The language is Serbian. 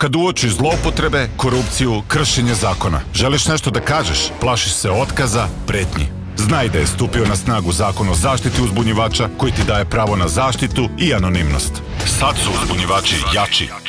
Kad uočiš zloupotrebe, korupciju, kršenje zakona, želiš nešto da kažeš, plašiš se otkaza, pretnji. Znaj da je stupio na snagu Zakon o zaštiti uzbunjivača koji ti daje pravo na zaštitu i anonimnost. Sad su uzbunjivači jači.